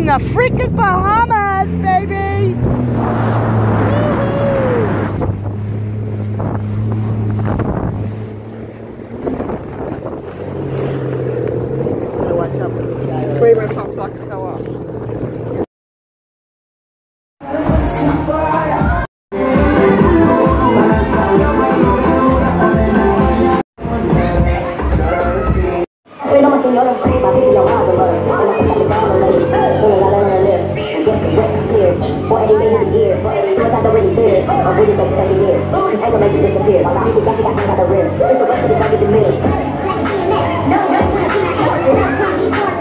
in the freaking Bahamas, baby! Watch out for this guy. Wait, my top sock fell off. No,